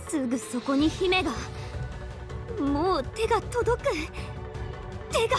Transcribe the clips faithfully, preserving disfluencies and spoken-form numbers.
すぐそこに姫が。もう手が届く。手が。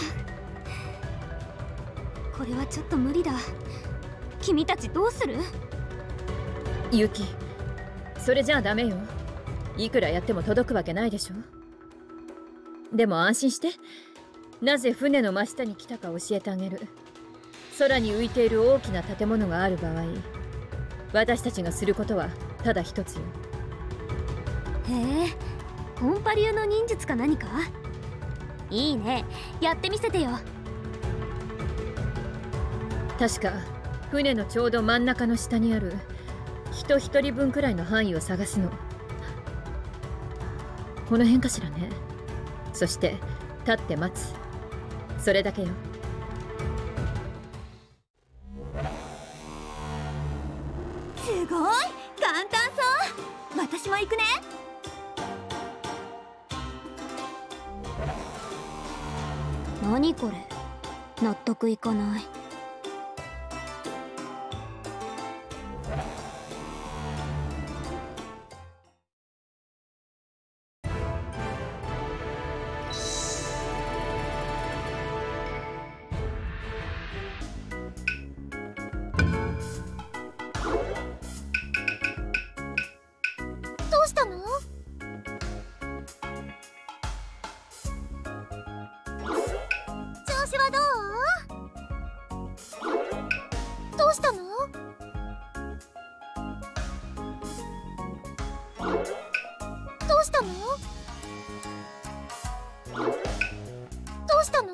これはちょっと無理だ。君たちどうする？ ユキ、それじゃあダメよ。いくらやっても届くわけないでしょ。でも安心して。なぜ船の真下に来たか教えてあげる。空に浮いている大きな建物がある場合、私たちがすることはただ一つよ。 へえ、コンパ流の忍術か何か？いいね、やってみせてよ。 確か船のちょうど真ん中の下にある人一人分くらいの範囲を探すの。この辺かしらね。そして立って待つ。それだけよ。 すごい簡単そう。私も行くね。何これ、納得いかない。どうしたの？調子はどう？どうしたの？どうしたの？どうしたの？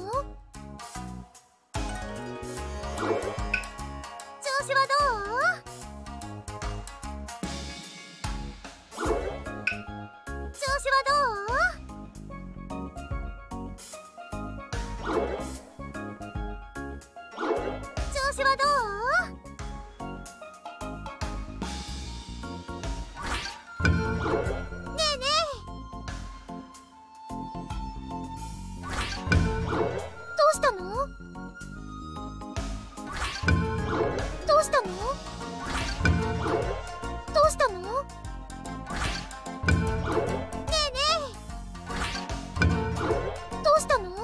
調子はどう？調子はどう？調子はどう？ねえねえ。どうしたの？どうしたの？どうしたの？ねえねえ。どうしたの？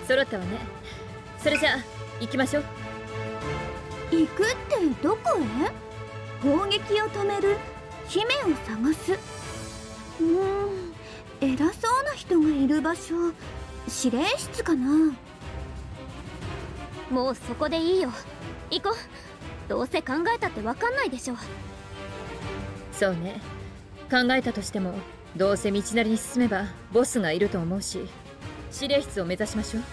揃ったわね。それじゃあ行きましょう。 行くってどこへ？砲撃を止める姫を探す。うーん、偉そうな人がいる場所、指令室かな。 もうそこでいいよ。行こう。どうせ考えたって分かんないでしょ。 そうね、考えたとしてもどうせ道なりに進めばボスがいると思うし、指令室を目指しましょう。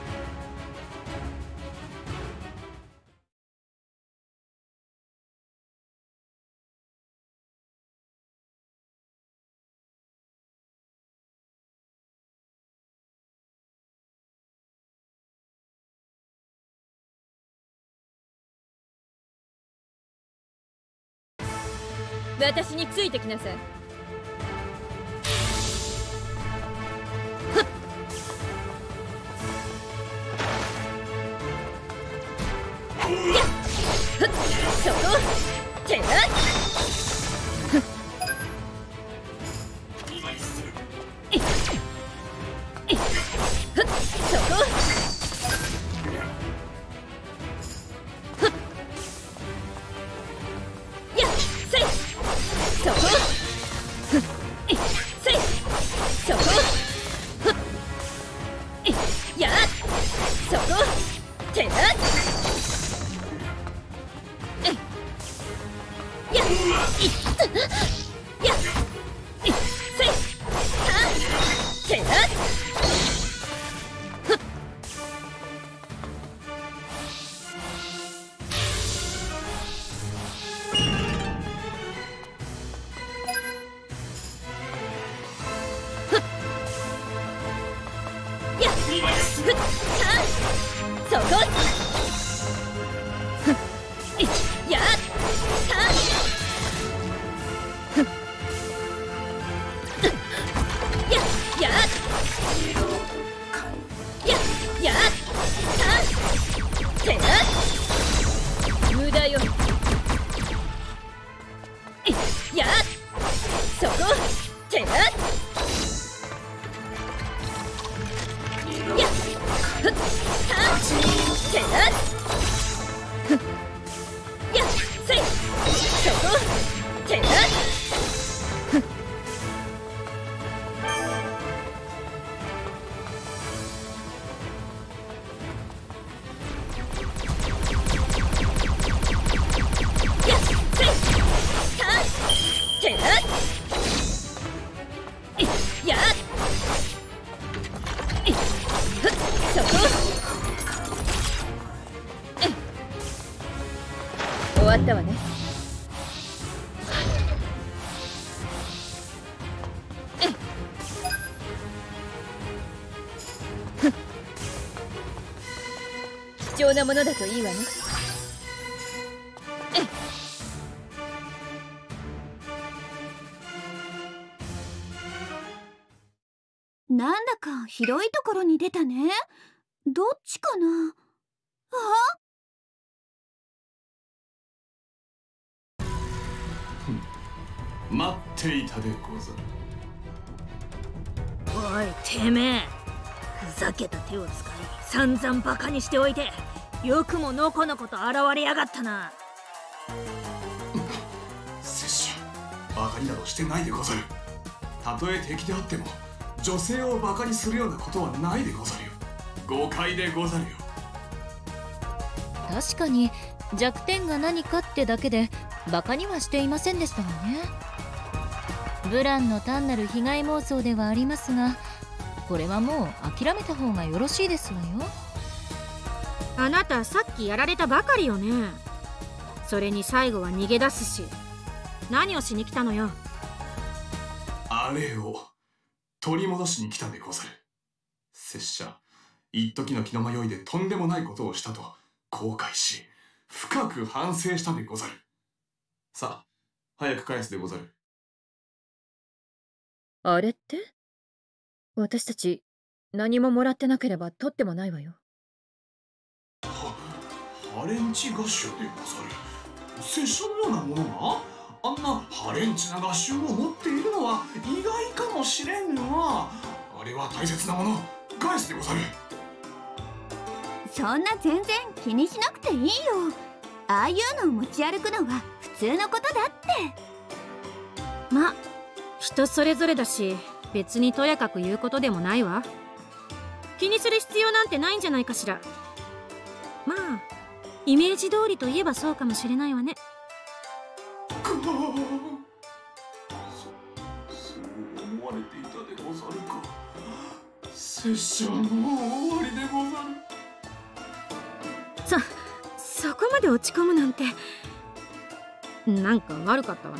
私についてきなさい。そこ手だ。そこやっせい。そこせい。そこやっそこ手だ。やっいっやっせいは手だ。そこやっやややや手だ。無駄よ。やそこ手だ。やふっは手だ。やせいそこ手だ。やせいは手だ。やそこ終わったわね。貴重なものだといいわね。 なんだか広いところに出たね。どっちかな。あ、 待っていたでござる。 おいてめえ、ふざけた手を使い散々バカにしておいて、よくものこのこと現れやがったな。 拙者バカになどしてないでござる。たとえ敵であっても女性をバカにするようなことはないでござるよ。誤解でござるよ。 確かに弱点が何かってだけでバカにはしていませんでしたがね。ブランの単なる被害妄想ではありますが、これはもう諦めた方がよろしいですわよ。 あなたさっきやられたばかりよね。それに最後は逃げ出すし、何をしに来たのよ。 あれを取り戻しに来たでござる。拙者一時の気の迷いでとんでもないことをしたと後悔し、深く反省したでござる。さあ早く返すでござる。 あれって？私たち何ももらってなければ取ってもないわよ。 はハレンチ合衆でござる。拙者のようなものがあんなハレンチな合衆を持っているのは意外かもしれんが、あれは大切なもの。返すでござる。 そんな全然気にしなくていいよ。ああいうのを持ち歩くのは普通のことだって。 ま、人それぞれだし、別にとやかく言うことでもないわ。気にする必要なんてないんじゃないかしら。まあイメージ通りといえばそうかもしれないわね。 くそ、そう思われていたでござるか。拙者の終わりでござる。 そ、そこまで落ち込むなんて、なんか悪かったわね。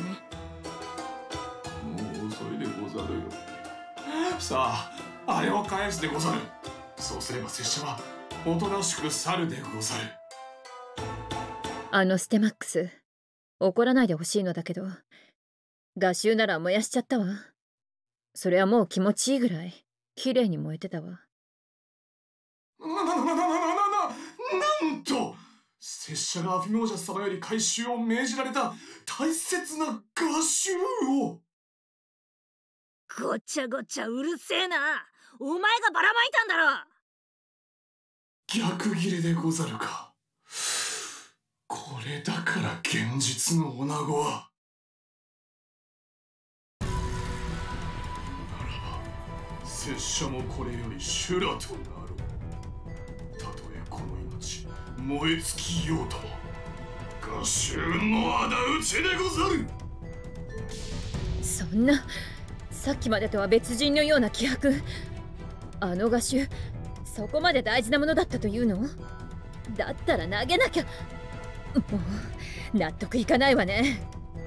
もう遅いでござるよ。さあ、あれを返すでござる。そうすれば拙者はおとなしく去るでござる。 あのステマックス、怒らないでほしいのだけど、画集なら燃やしちゃったわ。それはもう気持ちいいぐらい綺麗に燃えてたわ。 な、な、な、な、な、な、な、な、なんと拙者がアフィモージャス様より回収を命じられた大切な画集を。 ごちゃごちゃうるせえな。お前がばらまいたんだろ。 逆ギレでござるか。これだから現実の女子は。ならば拙者もこれより修羅となろう。たとえこの命燃え尽きようとも画集の仇討ちでござる。 そんな、さっきまでとは別人のような気迫。あの画集、そこまで大事なものだったというの？だったら投げなきゃ。もう納得いかないわね。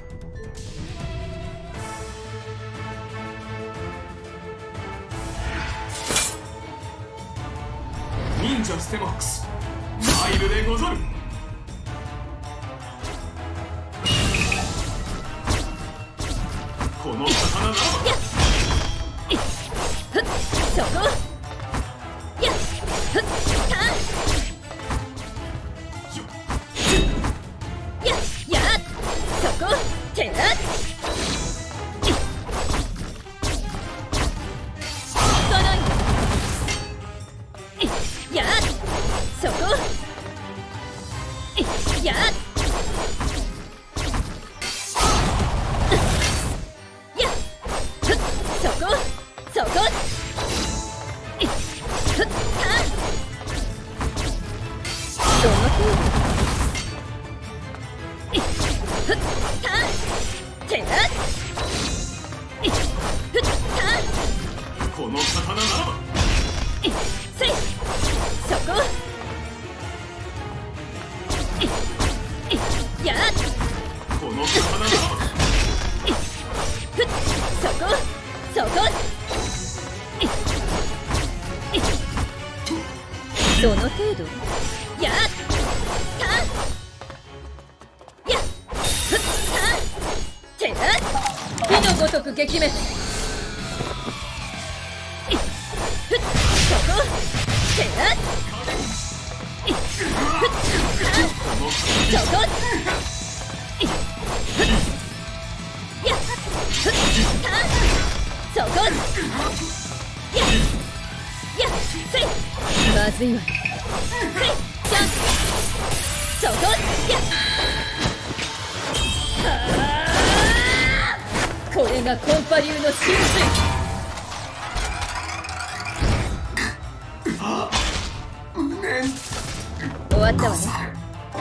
忍者ステマックスマイルでござる。この刀ならばそこやっふったややそこてらそのやそこやそこそこふったそのふったてらふったこの刀ならばせいそこやこの刀ならばふっそこそこその程度やったやふったてら火のごとく撃滅ふっそこてらふったそこやふったそこややせいまずいわ。せいじゃんそこやはあこれがコンパ流の真髄。終わったわね。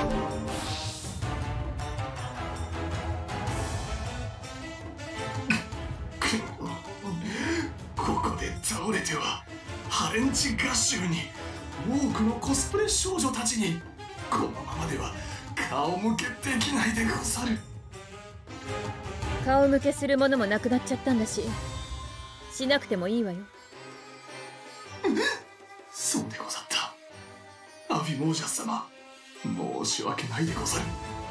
ここで倒れてはハレンチ合衆に多くのコスプレ少女たちにこのままでは顔向けできないでござる。 顔向けするものもなくなっちゃったんだし、しなくてもいいわよ。 そうでござった。アフィモージャス様、申し訳ないでござる。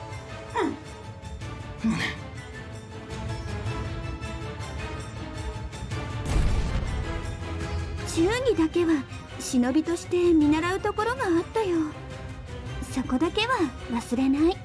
うん、ね。 忠義だけは忍びとして見習うところがあったよ。そこだけは忘れない。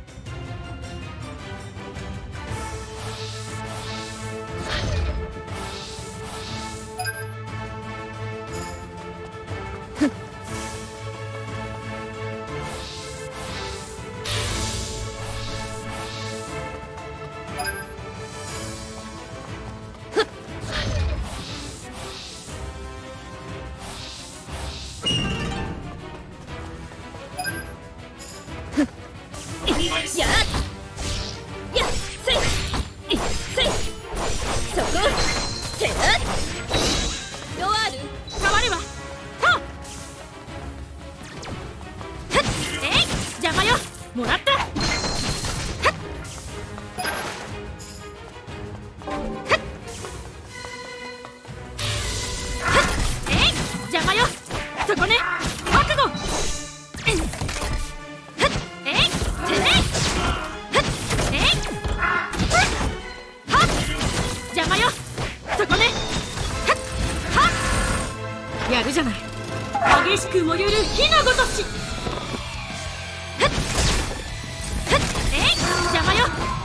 やるじゃない。激しく燃ゆる火のごとし。ふっふっ、えい、邪魔よ。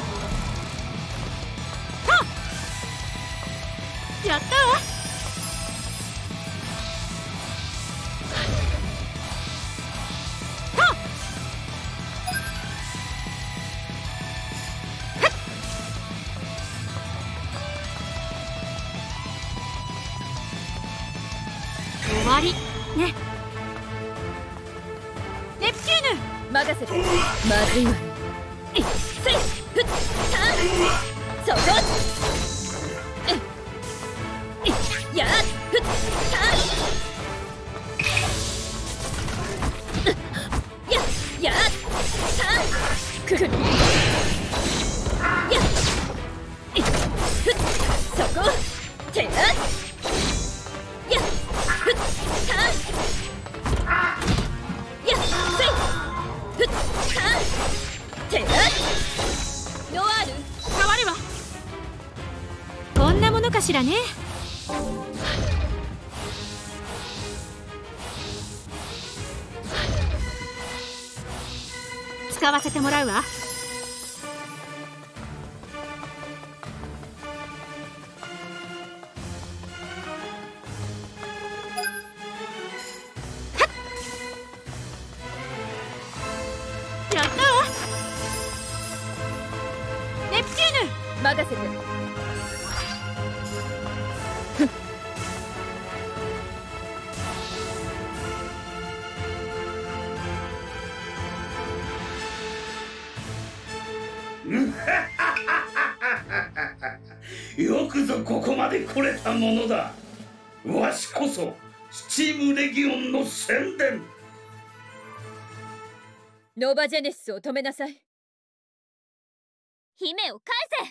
はっ、やったわ。はっ、終わりね。ネプチューヌ、 任せて。まずいわね。 えいせいふっさんそこえいやっふっさんややっさんくるやえいふっそこてややふっさんやせいふっさんてやノワール変わるわ。こんなものかしらね。使わせてもらうわ。やったわ。ネプチューヌ、 任せて。 よくぞここまで来れたものだ。わしこそスチームレギオンの宣伝。 ノバジェネシスを止めなさい。 姫を返せ。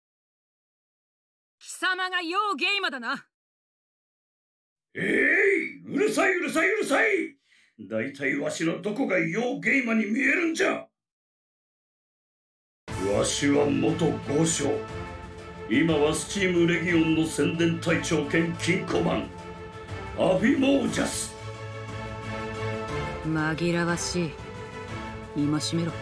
貴様がヨーゲイマだな。 えいうるさいうるさいうるさい。だいたいわしのどこがヨーゲイマに見えるんじゃ。わしは元豪商、今はスチームレギオンの宣伝隊長兼金庫マンアビモージャス。 紛らわしい。今しめろ。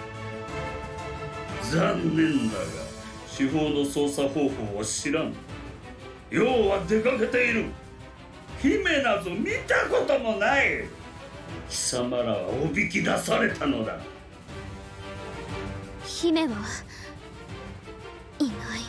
残念だが司法の操作方法を知らん。要は出かけている。姫など見たこともない。貴様らはおびき出されたのだ。 姫はい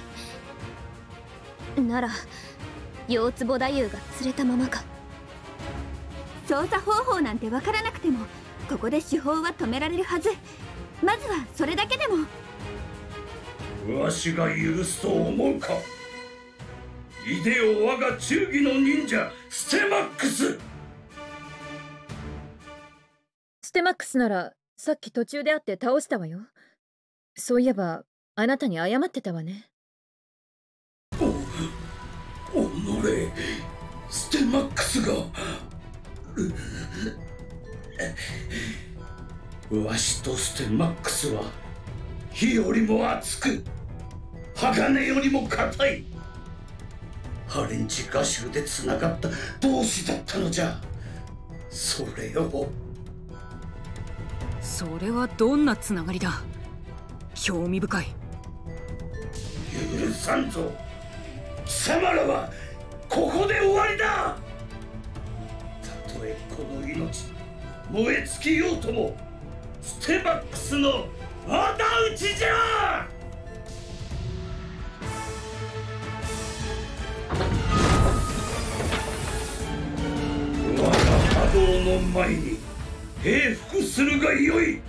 ないなら、四つ葉太夫が連れたままか。 操作方法なんてわからなくてもここで手法は止められるはず。まずはそれだけでも。 わしが許すと思うか。いでよ我が忠義の忍者ステマックス。 ステマックスならさっき途中で会って倒したわよ。そういえばあなたに謝ってたわね。 お、おのれ、ステマックスが。わしとステマックスは火よりも熱く鋼よりも硬いハレンチガシュルでつながった同志だったのじゃ。それを。 それはどんなつながりだ。興味深い。 許さんぞ。貴様らはここで終わりだ。たとえこの命燃え尽きようともステマックスの仇討ちじゃ。我が波動の前に平服するがよい。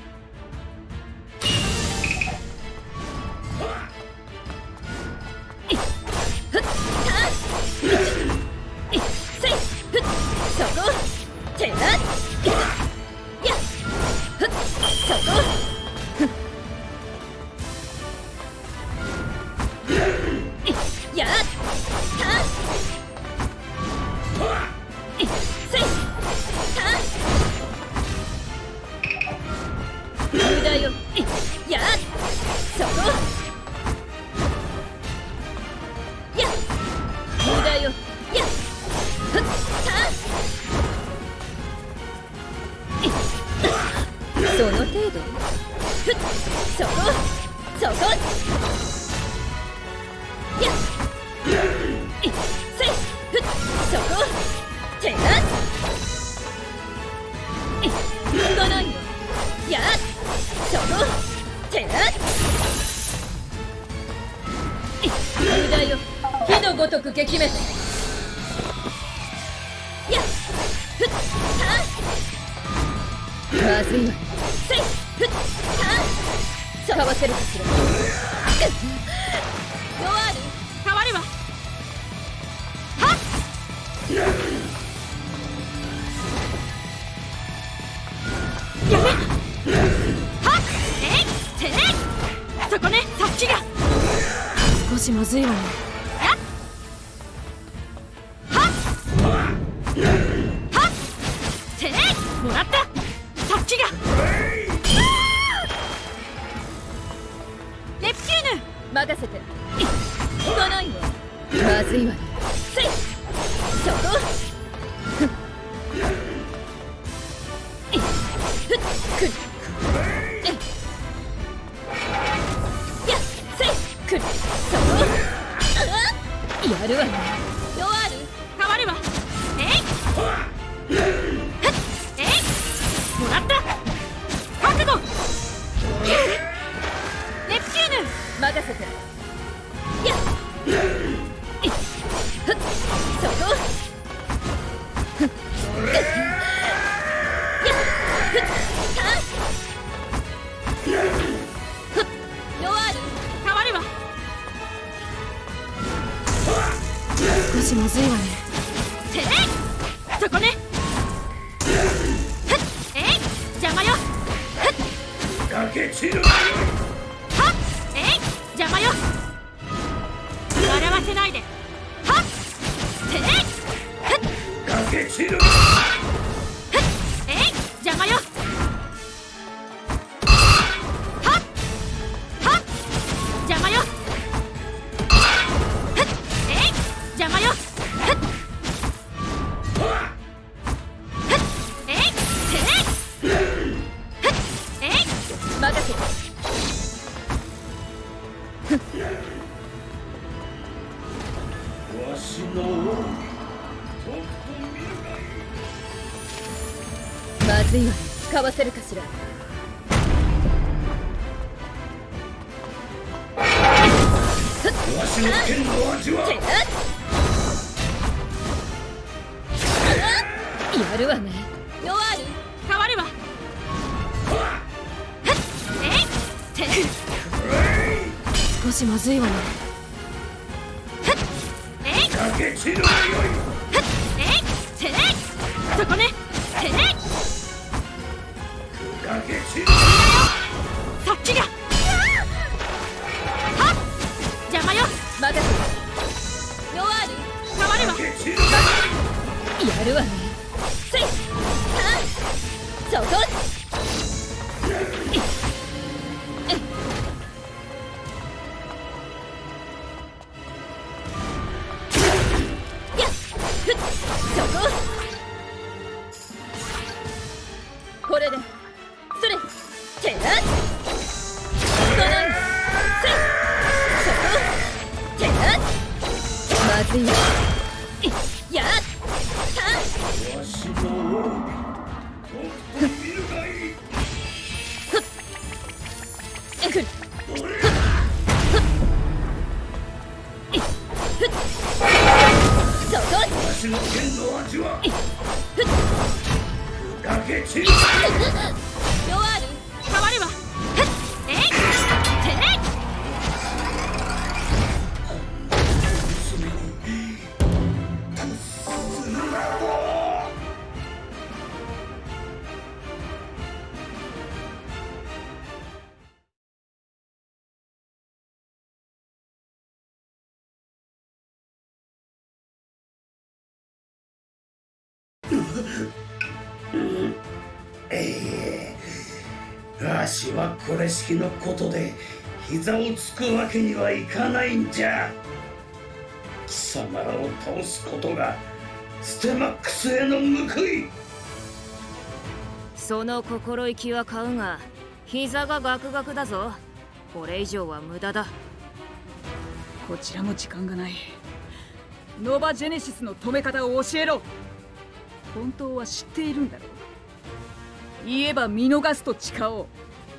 そこそこやっいっせいふっそこてなっいっこないよやっそこてなっいっ無駄よ火のごとく撃滅やっふっはまずいわせいふっはかわせるかしら弱る変わるわ。やめはっえいてねそこねさっきが少しまずいわね。はっはってねもらったさっきがレプキューヌ任せていっこないわまずいわねせいそこふっいっふっくるえいやっせいくるそこやるわね弱る変わるわ。えいふっえいもらった覚悟レプキューヌ任せてやっいっふっそこふっやっふっはふっ弱る変わるわ。少しまずいわね。 てねそこねふっえい邪魔よ崖散るはっえい邪魔よ笑わせないではってねふっ崖散るえい邪魔よはっはっ邪魔よふっえい邪魔よふっふっえいてねふっえい任せてわしの王にとくと見るがいい。 まずいわねかわせるかしらわしの剣の味はてなやるわね弱る変わるわえいて少しまずいわねえい崖散るがよえいてねそこねてねい。崖散るさっきがはっ邪魔よ任せて弱る変わるわ崖散るやるわねせいはそこいっえいやっふっそここれでそれてなこのせいそこてなまずいわいやっわしの王にとくと見るがいい。 えくるそこわしの剣の味は崖散る弱る変わるわえいてね娘にするなどええわしはこれしきのことで膝をつくわけにはいかないんじゃ。貴様らを倒すことがステマックスへの報い。 その心意気は買うが膝がガクガクだぞ。 これ以上は無駄だ。 こちらも時間がない。ノバジェネシスの止め方を教えろ。本当は知っているんだろう。言えば見逃すと誓おう。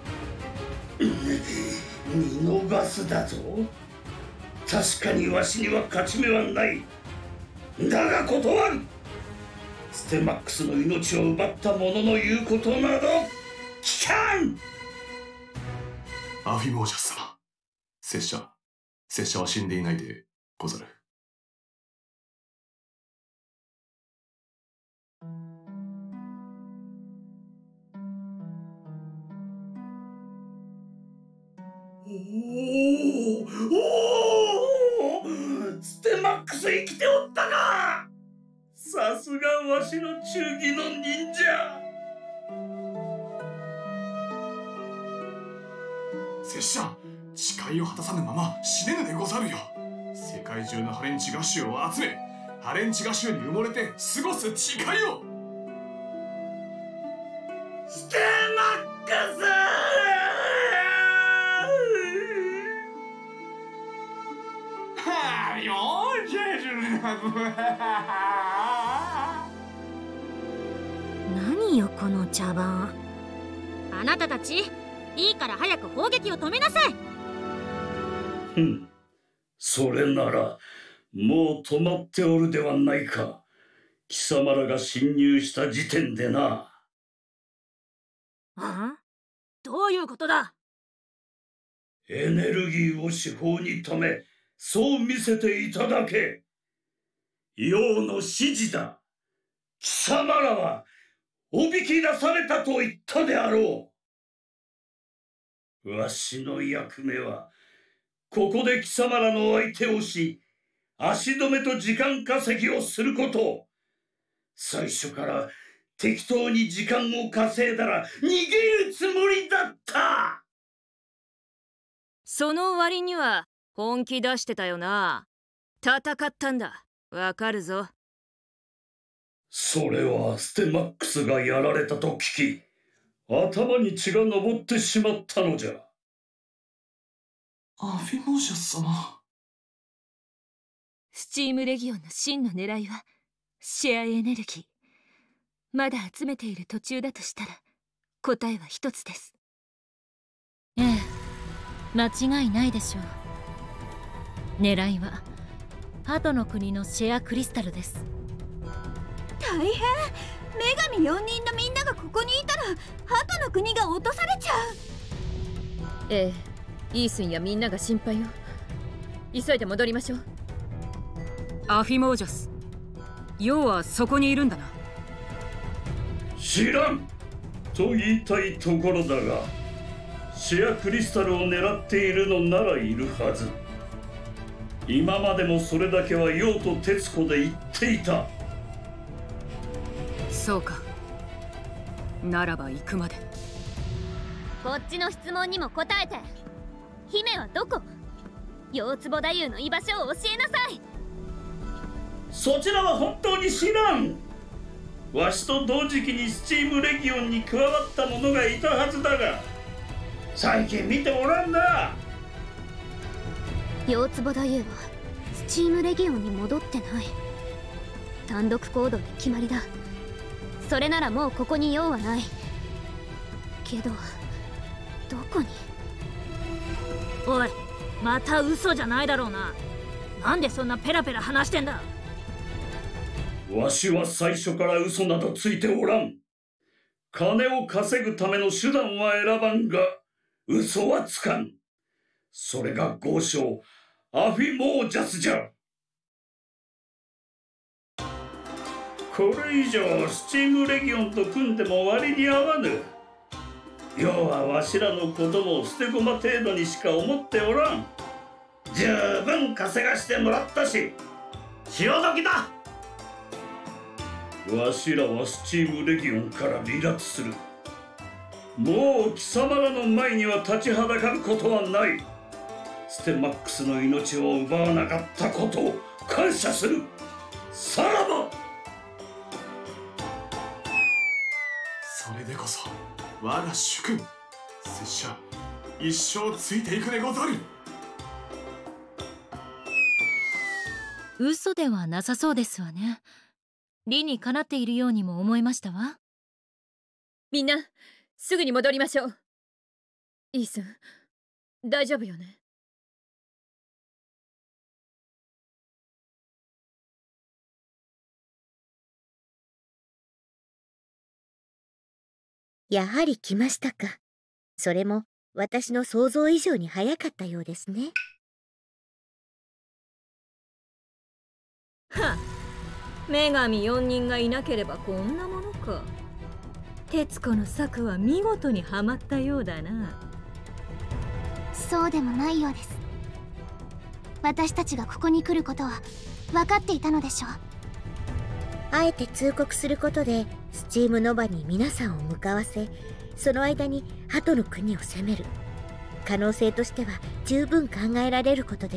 見逃すだと？確かにわしには勝ち目はない。だが断る。ステマックスの命を奪った者の言うことなど聞かん。 アフィモージャス様、拙者拙者は死んでいないでござる。 おおおお、ステマックス生きておったか。さすがわしの忠義の忍者。 拙者誓いを果たさぬまま死ねぬでござるよ。世界中のハレンチ合衆を集め、ハレンチ合衆に埋もれて過ごす誓いを。 ステマックス何よこの茶番。あなたたち、いいから早く砲撃を止めなさい。 ふん、それならもう止まっておるではないか。貴様らが侵入した時点でな。 あ？どういうことだ？ エネルギーを手法に止め、そう見せていただけ。陽の指示だ。貴様らはおびき出されたと言ったであろう。わしの役目はここで貴様らの相手をし、足止めと時間稼ぎをすること。最初から適当に時間を稼いだら逃げるつもりだった。 その割には本気出してたよな。戦ったんだ。わかるぞ。 それはステマックスがやられたと聞き、頭に血が上ってしまったのじゃ。 アフィモージャス様。 スチームレギオンの真の狙いはシェアエネルギー。まだ集めている途中だとしたら答えは一つです。ええ、間違いないでしょう。狙いはハトの国のシェアクリスタルです。 大変。女神よんにんのみんながここにいたらハトの国が落とされちゃう。 ええ、イースンやみんなが心配よ。急いで戻りましょう。 アフィモージャス、要はそこにいるんだな。 知らんと言いたいところだが、シェアクリスタルを狙っているのならいるはず。今までもそれだけは陽と徹子で言っていた。 そうか。ならば行くまで。 こっちの質問にも答えて。姫はどこ？四つ葉太夫の居場所を教えなさい。 そちらは本当に知らん。わしと同時期にスチームレギオンに加わった者がいたはずだが、最近見ておらんな。 四つ葉太夫はスチームレギオンに戻ってない。単独行動で決まりだ。それならもうここに用はないけど、どこに？ おい、また嘘じゃないだろうな。なんでそんなペラペラ話してんだ。 わしは最初から嘘などついておらん。金を稼ぐための手段は選ばんが、嘘はつかん。それが豪商アフィモージャスじゃ。これ以上スチームレギオンと組んでも割に合わぬ。要はわしらの子供を捨て駒程度にしか思っておらん。十分稼がしてもらったし、潮時だ。わしらはスチームレギオンから離脱する。もう貴様らの前には立ちはだかることはない。ステマックスの命を奪わなかったことを感謝する。さらば。 それでこそ我が主君。拙者一生ついていくでござる。 嘘ではなさそうですわね。理にかなっているようにも思えましたわ。 みんなすぐに戻りましょう。イースン、大丈夫よね？ やはり来ましたか。それも私の想像以上に早かったようですね。 はっ、女神よんにんがいなければこんなものか。徹子の策は見事にはまったようだな。 そうでもないようです。私たちがここに来ることは分かっていたのでしょう。 あえて通告することでスチームノバに皆さんを向かわせ、その間に鳩の国を攻める可能性としては十分考えられることです。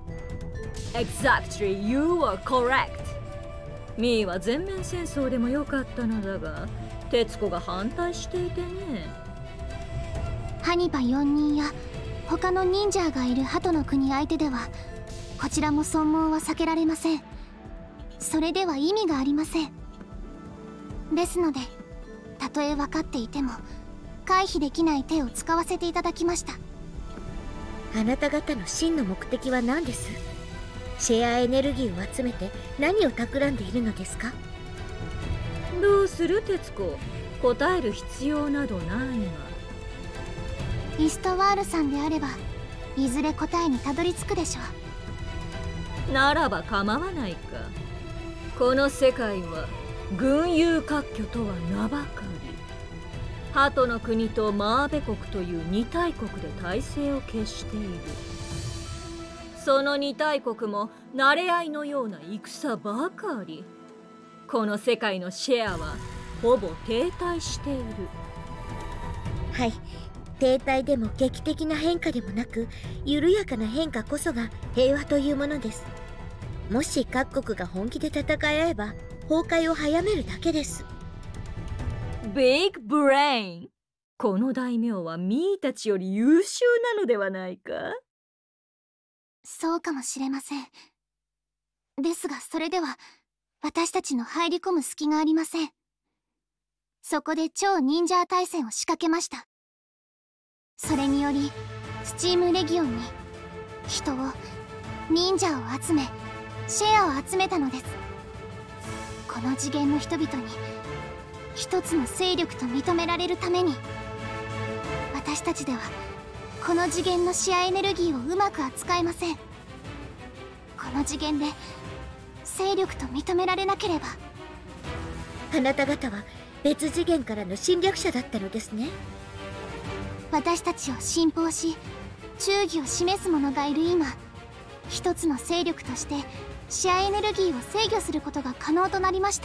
Exactly, you are correct. ミーは全面戦争でもよかったのだが、徹子が反対していてね。 ハニバよんにんや他の忍者がいる鳩の国相手ではこちらも損耗は避けられません。それでは意味がありません。ですので、たとえ分かっていても回避できない手を使わせていただきました。 あなた方の真の目的は何です？シェアエネルギーを集めて何を企んでいるのですか？ どうする徹子、答える必要などないが。 イストワールさんであればいずれ答えにたどり着くでしょう。 ならば構わないか。この世界は群雄割拠とは名ばかり。鳩の国とマーベ国という二大国で体制を決している。その二大国も馴れ合いのような戦ばかり。この世界のシェアはほぼ停滞している。 はい、停滞でも劇的な変化でもなく、緩やかな変化こそが平和というものです。もし各国が本気で戦い合えば崩壊を早めるだけです。 ビッグブレイン。この大名はミーたちより優秀なのではないか？ そうかもしれません。ですがそれでは私たちの入り込む隙がありません。そこで超忍者大戦を仕掛けました。それによりスチームレギオンに人を、忍者を集めシェアを集めたのです。この次元の人々に一つの勢力と認められるために、私たちではこの次元のシェアエネルギーをうまく扱えません。この次元で勢力と認められなければ。 あなた方は別次元からの侵略者だったのですね。 私たちを信奉し忠義を示す者がいる今、一つの勢力としてシェアエネルギーを制御することが可能となりました。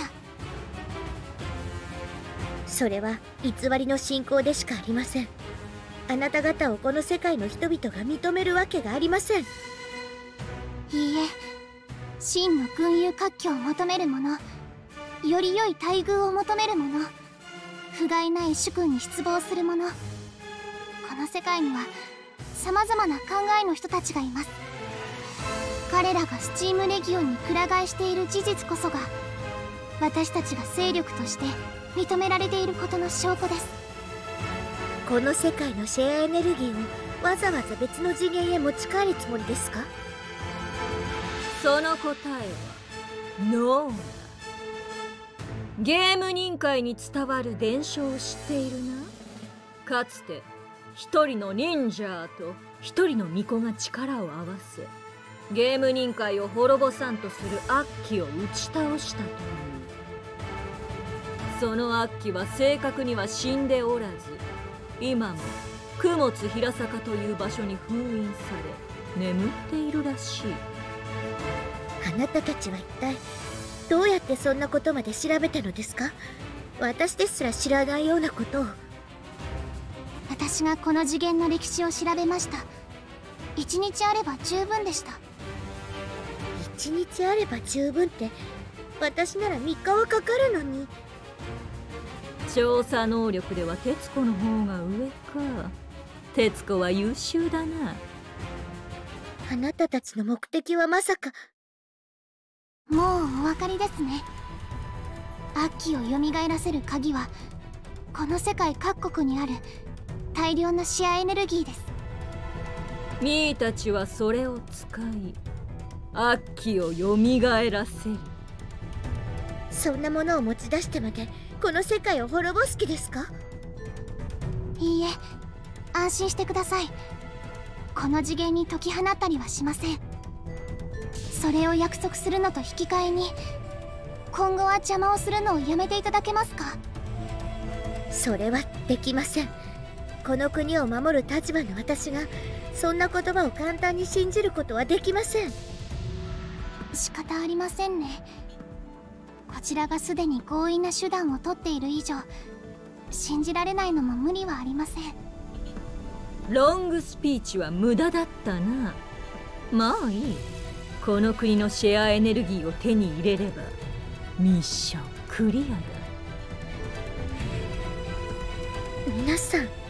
それは偽りの信仰でしかありません。あなた方をこの世界の人々が認めるわけがありません。 いいえ、真の群雄割拠を求める者、より良い待遇を求める者、不甲斐ない主君に失望する者、この世界には様々な考えの人たちがいます。彼らがスチームレギオンにくら替えしている事実こそが、私たちが勢力として認められていることの証拠です。 この世界のシェアエネルギーをわざわざ別の次元へ持ち帰るつもりですか？ その答えはノーだ。ゲーム人界に伝わる伝承を知っているな。かつて一人の忍者と一人の巫女が力を合わせ、ゲーム人界を滅ぼさんとする悪鬼を打ち倒したという。その悪鬼は正確には死んでおらず、今も供物平坂という場所に封印され眠っているらしい。 あなたたちは一体どうやってそんなことまで調べたのですか？私ですら知らないようなことを。 私がこの次元の歴史を調べました。一日あれば十分でした。 一日あれば十分って、私ならみっかはかかるのに。 調査能力では徹子の方が上か。 鉄子は優秀だな。 あなたたちの目的はまさか。 もうお分かりですね。アッキーを蘇らせる鍵はこの世界各国にある大量のシェアエネルギーです。 ミーたちはそれを使いアッキーを蘇らせる。 そんなものを持ち出してまでこの世界を滅ぼす気ですか？ いいえ、安心してください。この次元に解き放ったりはしません。それを約束するのと引き換えに今後は邪魔をするのをやめていただけますか？ それはできません。この国を守る立場の私がそんな言葉を簡単に信じることはできません。 仕方ありませんね。こちらがすでに強引な手段をとっている以上信じられないのも無理はありません。 ロングスピーチは無駄だったな。まあいい。この国のシェアエネルギーを手に入れればミッションクリアだ。 皆さん